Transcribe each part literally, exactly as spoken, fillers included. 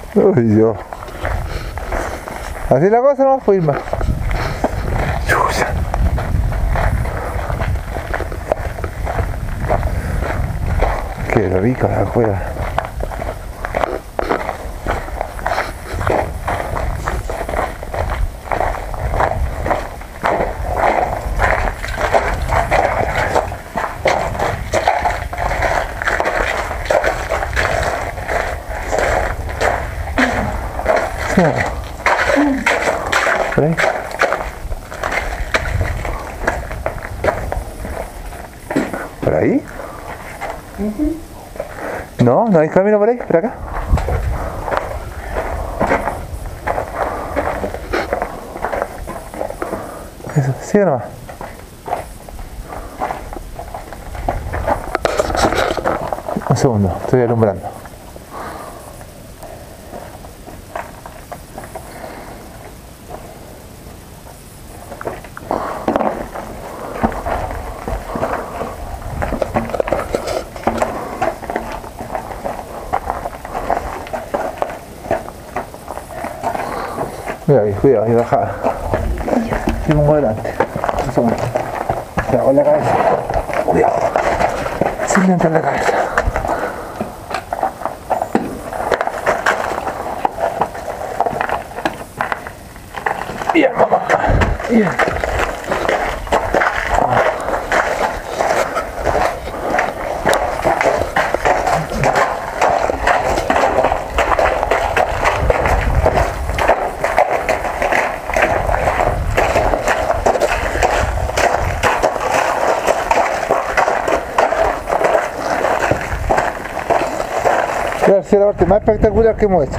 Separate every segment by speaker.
Speaker 1: Uy, Dios. Así la cosa no fue Irma. Chucha. Qué rico la afuera. Por ahí. ¿Por ahí? Uh-huh. No, no hay camino por ahí, por acá. Eso, sigue nomás. Un segundo, estoy alumbrando. Cuidado ahí, cuidado ahí, bajada. Sí, pongo adelante. Un segundo. Cuidado con la cabeza. Cuidado. Sin levantar la cabeza. Bien, mamá. Bien. Esa es la parte más espectacular que hemos hecho.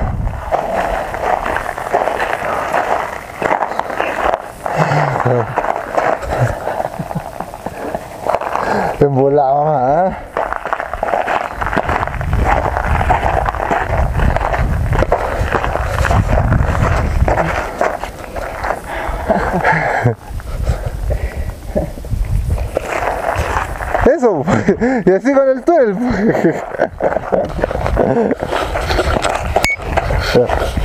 Speaker 1: Embolado, mamá, ¿eh? Eso, y así con el túnel.